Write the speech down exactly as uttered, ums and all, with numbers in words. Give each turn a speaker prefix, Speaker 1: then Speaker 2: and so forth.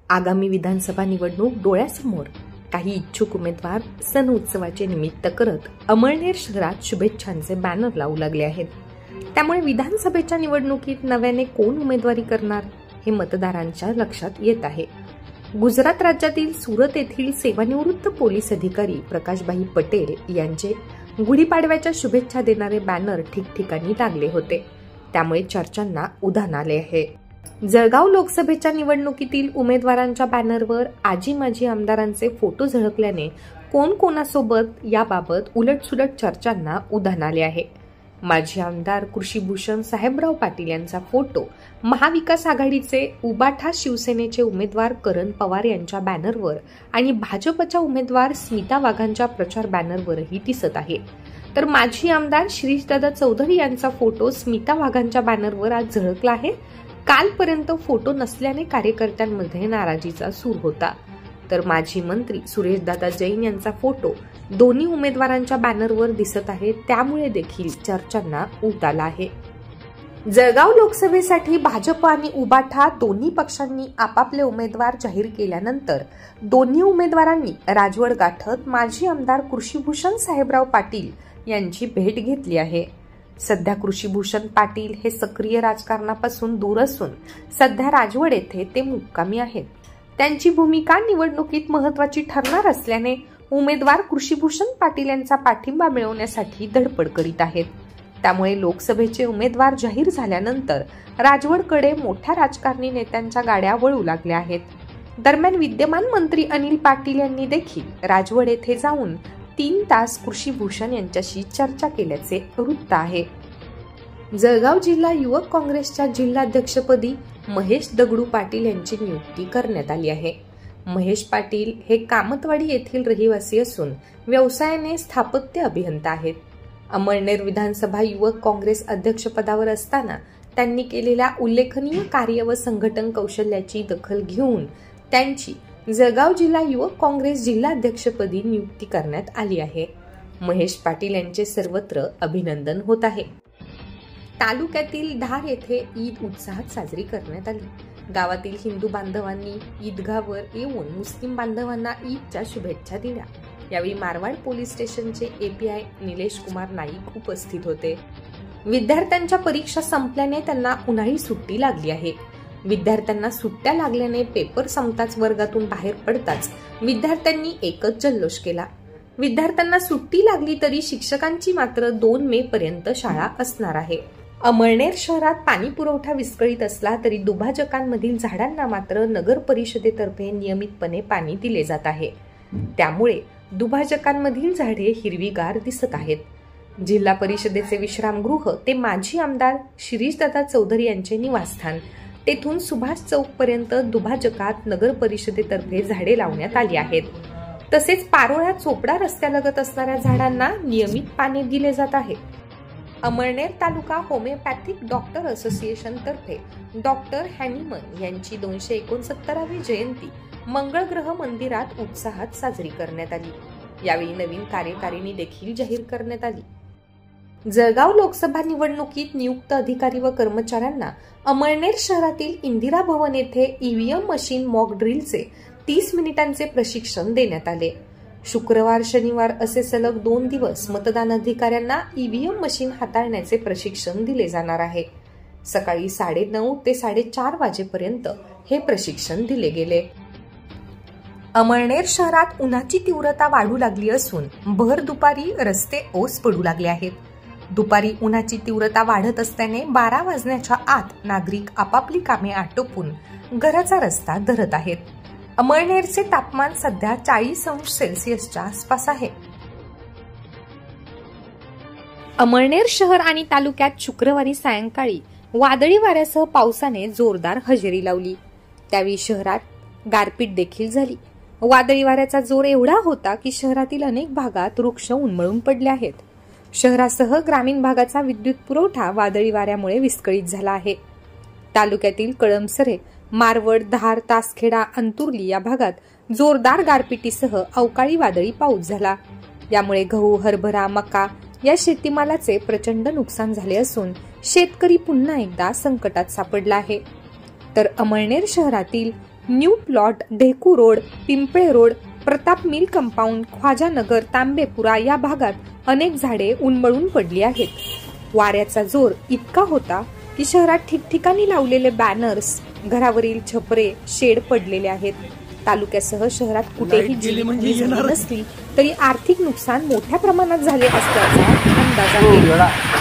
Speaker 1: आगामी विधानसभा निवडणूक डोळ्यासमोर काही इच्छुक उमेदवार सण उत्सवाचे निमित्त करत अमळनेर शहरात शुभेच्छांचे बॅनर लावू लागले आहेत। त्यामुळे विधानसभेच्या निवडणुकीत नव्याने कोण उमेदवारी करणार हे मतदारांच्या लक्षात येत आहे। गुजरात राज्यातील सुरत येथील सेवानिवृत्त पोलीस अधिकारी प्रकाशभाई पटेल यांचे गुढीपाडव्याच्या शुभेच्छा देणारे बॅनर ठिकठिकाणी लागले होते, त्यामुळे चर्चांना उधाण आले आहे। जळगाव लोकसभेच्या निवडणुकीतील उमेदवारांच्या बॅनरवर आजी माजी आमदारांचे फोटो झळकल्याने कोण कोणासोबत याबाबत उलटसुलट चर्चांना उधाण आले आहे। माजी आमदार कृषीभूषण साहेबराव पाटील यांचा फोटो महाविकास आघाडीचे उबाठा शिवसेनेचे उमेदवार करण पवार यांच्या बॅनरवर आणि भाजपच्या उमेदवार स्मिता वाघांच्या प्रचार बॅनरवरही दिसत आहे। तर माजी आमदार शिरीषदादा चौधरी यांचा फोटो स्मिता वाघांच्या बॅनरवर आज झळकला आहे। कालपर्यंत फोटो नसल्याने कार्यकर्त्यांमध्ये नाराजीचा सूर होता। तर माजी मंत्री सुरेशदादा जैन यांचा फोटो दोन्ही उमेदवारांच्या बॅनरवर दिसत आहे, त्यामुळे देखील चर्चांना ऊत आला आहे। जळगाव लोकसभेसाठी भाजप आणि उबाठा दोन्ही पक्षांनी आपापले उमेदवार जाहीर केल्यानंतर दोन्ही उमेदवारांनी राजवड गाठत माजी आमदार कृषीभूषण साहेबराव पाटील यांची भेट घेतली आहे। सध्या कृषीभूषण पाटील हे सक्रिय राजकारणापासून दूर असून सध्या राजवड येथे ते मुक्कामी आहेत। त्यांची भूमिका निवडणुकीत महत्त्वाची ठरणार असल्याने उमेदवार कृषीभूषण पाटील यांचा पाठिंबा मिळवण्यासाठी धडपड करीत आहेत। त्यामुळे लोकसभेचे उमेदवार जाहीर झाल्यानंतर राजवडकडे मोठ्या राजकारणी नेत्यांच्या गाड्या वळू लागल्या आहेत। दरम्यान विद्यमान मंत्री अनिल पाटील यांनी देखील राजवड येथे जाऊन तीन तास कृषीभूषण यांच्याशी चर्चा केल्याचे वृत्त आहे। जळगाव जिल्हा युवक काँग्रेसच्या जिल्हाध्यक्षपदी महेश दगडू पाटील यांची नियुक्ती करण्यात आली आहे। महेश पाटील हे कामतवाडी येथील रहिवासी असून व्यवसायाने स्थापत्य अभियंता आहेत। अमळनेर विधानसभा युवक काँग्रेस अध्यक्षपदावर असताना त्यांनी केलेल्या उल्लेखनीय कार्य व संघटन कौशल्याची दखल घेऊन त्यांची जळगाव जिल्हा युवक काँग्रेस जिल्हाध्यक्षपदी नियुक्ती करण्यात आली आहे। महेश पाटील यांचे सर्वत्र अभिनंदन होत आहे। तालुक्यातील धार येथे ईद उत्साहात साजरी करण्यात आली। गावातील हिंदू बांधवांनी ईदगाहवर येऊन मुस्लिम बांधवांना ईदच्या शुभेच्छा दिल्या। यावेळी मारवाड पोलीस स्टेशनचे एपीआय निलेश कुमार नाईक उपस्थित होते। विद्यार्थ्यांच्या परीक्षा संपल्याने त्यांना उन्हाळी सुट्टी लागली आहे। विद्यार्थ्यांना सुट्ट्या लागल्याने पेपर संपताच वर्गातून बाहेर पडताच विद्यार्थ्यांनी एकच जल्लोष केला। विद्यार्थ्यांना सुट्टी लागली तरी शिक्षकांची मात्र दोन मे पर्यंत शाळा असणार आहे। अमळनेर शहरात पाणी पुरवठा विस्कळीत असला तरी दुभाजकांमधील झाडांना मात्र नगर परिषदेतर्फे नियमितपणे पाणी दिले जात आहे। त्यामुळे दुभाजकांमधील झाडे हिरवीगार दिसत आहेत। जिल्हा परिषदेचे विश्रामगृह ते माजी आमदार शिरीषदादा चौधरी यांचे निवासस्थान तेथून सुभाष चौक पर्यंत दुभाजकात नगर परिषदेतर्फे झाडे लावण्यात आली आहेत। तसेच पारोळ्या चोपडा रस्त्यालगत असणाऱ्या झाडांना नियमित पाणी दिले जात आहे। अमळनेर तालुका होमिओपॅथिक डॉक्टर असोसिएशन तर्फे डॉक्टर हॅनिमन यांची दोनशे एकोणसत्तरावी जयंती मंगळग्रह मंदिरात उत्साहात साजरी करण्यात आली। यावेळी नवीन कार्यकारिणी देखील जाहीर करण्यात आली। जळगाव लोकसभा निवडणुकीत नियुक्त अधिकारी व कर्मचाऱ्यांना अमळनेर शहरातील इंदिरा भवन येथे ईव्हीएम मशीन मॉक ड्रिलचे तीस मिनिटांचे प्रशिक्षण देण्यात आले। शुक्रवार शनिवार असे सलग दोन दिवस मतदान अधिकाऱ्यांना ईव्हीएम मशीन हाताळण्याचे प्रशिक्षण दिले जाणार आहे। सकाळी साडे नऊ ते साडेचार वाजेपर्यंत हे प्रशिक्षण दिले गेले। अमळनेर शहरात उन्हाची तीव्रता वाढू लागली असून भर दुपारी रस्ते ओस पडू लागले आहेत। दुपारी उन्हाची तीव्रता वाढत असल्याने बारा वाजण्याच्या आत नागरिक आपापली कामे आटोपून घराचा रस्ता धरत आहेत। अमळनेरचे तापमान सध्या चाळीस अंश सेल्सिअसच्या आसपास आहे। अमळनेर शहर आणि तालुक्यात शुक्रवारी सायंकाळी वादळी वाऱ्यासह पावसाने जोरदार हजेरी लावली। त्यावेळी शहरात गारपीट देखील झाली। वादळी वाऱ्याचा जोर एवढा होता की शहरातील अनेक भागात वृक्ष उन्मळून पडले आहेत। शहरासह ग्रामीण भागाचा विद्युत पुरवठा वादळी वाऱ्यामुळे विस्कळीत झाला आहे। तालुक्यातील कळमसरे, मारवड, धार, तासखेडा, अंतुर्ली या भागात जोरदार गारपिटीसह अवकाळी वादळी पाऊस झाला। यामुळे गहू, हरभरा, मका या शेतीमालाचे प्रचंड नुकसान झाले असून शेतकरी पुन्हा एकदा संकटात सापडला आहे। तर अमळनेर शहरातील new plot, Dheku road, Pimple road, Pratap mill compound, Khwajanagar, Tambepura या भागात अनेक झाडे उन्मळून पडली आहेत. वाऱ्याचा जोर इतका होता की शहरात ठिकठिकाणी लावलेले बॅनर्स, घरावरील छपरे, शेड पडलेले आहेत. तालुक्यासह शहरात कुठेही जीवितहानी झाली नसली तरी आर्थिक नुकसान मोठ्या प्रमाणात झाले असल्याचा अंदाज आहे.